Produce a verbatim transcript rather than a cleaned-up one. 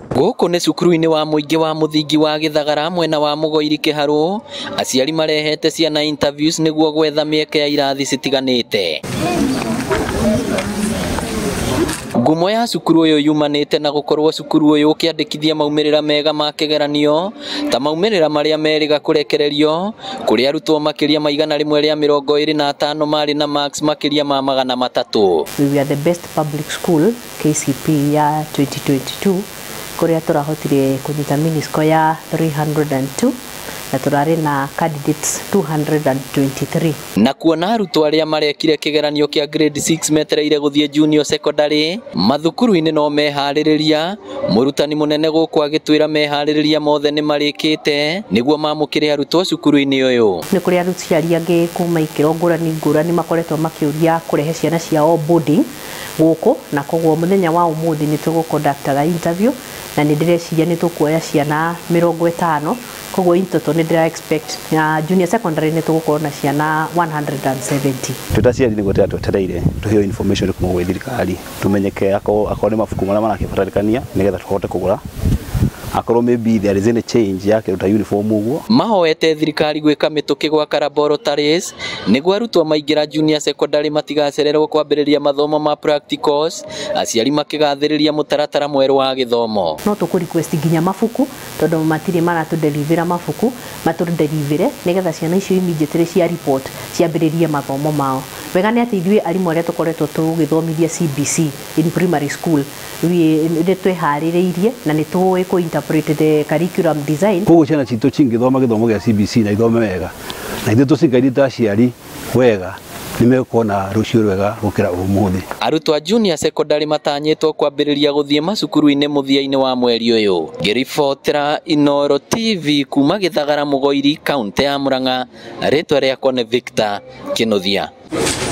Guku ni cukuru-ini wa muingi wa muthingi wa Githagara mwena wa Mugoiri Kiharu, aciari marehete ciana interviews niguo gwetha mieke ya irathi citiganite. Ngumo ya cukuru uyu yumanite na gukorwo cukuru uyu ukiandikithia maumirira mega ma kigeranio ta maumirira maria meriga kurekererio kuri arutwo makiria maigana rimwe ria mirongo iri na atano mari na max makiria ma magana matatu. We are the best public school K C P ya twenty twenty-two kuria turahotire kunyita minisco ya three hundred two na turari na candidates two hundred twenty-three. Na kuona arutwo aria marekire kigeranio kia grade six metereire guthie junior secondary mathukuru-ini no mehaririria murutani munene guku agitwira mehaririria mothe ni marikite niguo mamukire arutwo cukuru-ini uyu. Ni kuri aruciari angi kuma ikiro ngurani ngurani makoretwo makiuria kurehe ciana ciao boarding guku na koguo muthenya wa umuthi ni tugukonductaga interview na ni ndireciria ni tukuoya ciana mirongo itano koguo intoto ni ndira expect na junior secondary ni tugukorwo na ciana one hundred seventy. Tutaciari ni gutera twetereire tuheo information kuma gwe thirikari tumenyeke ako akone mafuku maria marakibatarikania nigetha tuhote kugura akorwo maybe there is any change yake ruta uniform uguo. Mahoete thirikari gwika mituki gwa laboratories niguo arutwo maingira junior secondary matigacererwo kwambiriria mathomo ma practicals aciari makigathiriria mutaratara mweru wa githomo. No tuku request ginya mafuku tondu matiri maratu deliver mafuku maturu deliver nigetha ciana icio immediately cia report ciambiririe mathomo mao. Wega ni ati ithuĩ arimu aria tukoretwo tugithomithia C B C in primary school we tweharireirie na ni tuĩ ku interpret the curriculum design. Koguo ciana citu cingithoma githomo gia C B C na ithome wega na ithuĩ tucingaithie aciari wega nimekuona rucio rwega gukira umuthi. Arutwo a junior secondary matanyitwo kwambiriria guthie macukuru-ini muthia-ini wa mweri uyu. Ngiribotera Inooro T V kuma Githagara Mugoiri, kaunti ya Murang'a, ritwa riakwa ni Victor Kinuthia.